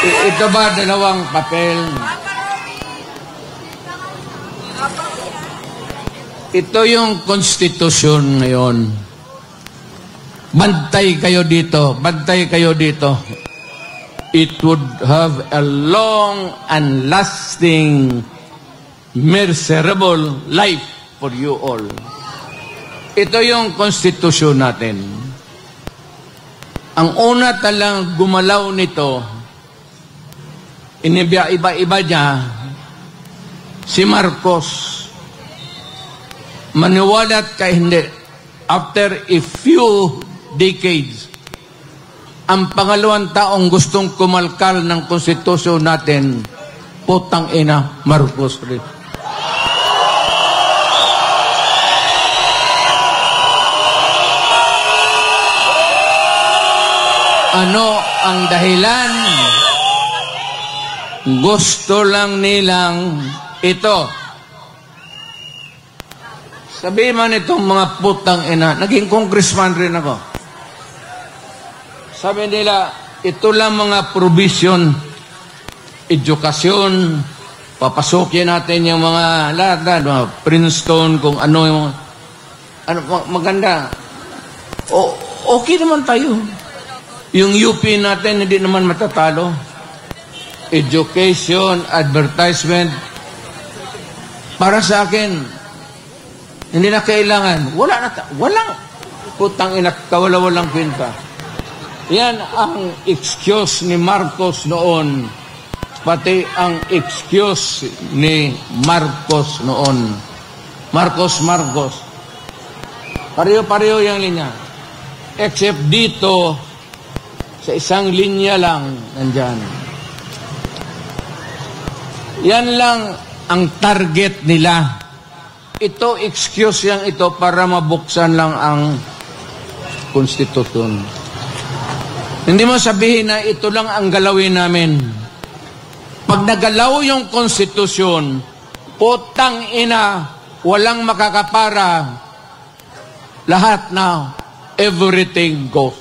Ito ba dalawang papel? Ito yung konstitusyon ngayon. Bantay kayo dito. Bantay kayo dito. It would have a long and lasting, miserable life for you all. Ito yung konstitusyon natin. Ang una talang gumalaw nito, iba-iba niya, si Marcos. Maniwalat ka hindi. After a few decades, ang pangalawang taong gustong kumalkal ng konstitusyon natin, putang ina, Marcos rin. Ano ang dahilan? Gusto lang nilang ito. Sabihin man itong mga putang ina, naging congressman rin ako. Sabi nila, ito lang mga provision, edukasyon, papasukin natin yung mga lahat, mga Princeton, kung ano yung maganda. Okay naman tayo. Yung UP natin, hindi naman matatalo. Education, advertisement. Para sa akin, hindi na kailangan. Walang putang ina, kawala-walang kwenta. Yan ang excuse ni Marcos noon. Pati ang excuse ni Marcos noon. Marcos. Pareho-pareho yung linya. Except dito, sa isang linya lang, nandyan. Yan lang ang target nila. Ito, excuse yang ito para mabuksan lang ang konstitusyon. Hindi mo sabihin na ito lang ang galawin namin. Pag nagalaw yung konstitusyon, putang ina, walang makakapara. Lahat na, everything goes.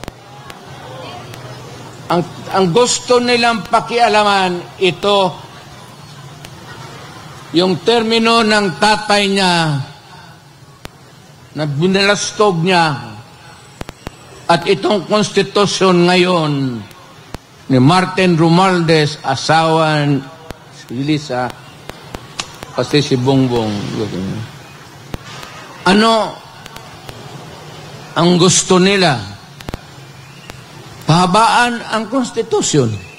Ang gusto nilang pakialaman, ito, yung termino ng tatay niya na binalastog niya at itong konstitusyon ngayon ni Martin Romualdez, asawa si Lisa, pati si Bongbong. Ano ang gusto nila? Pahabaan ang konstitusyon.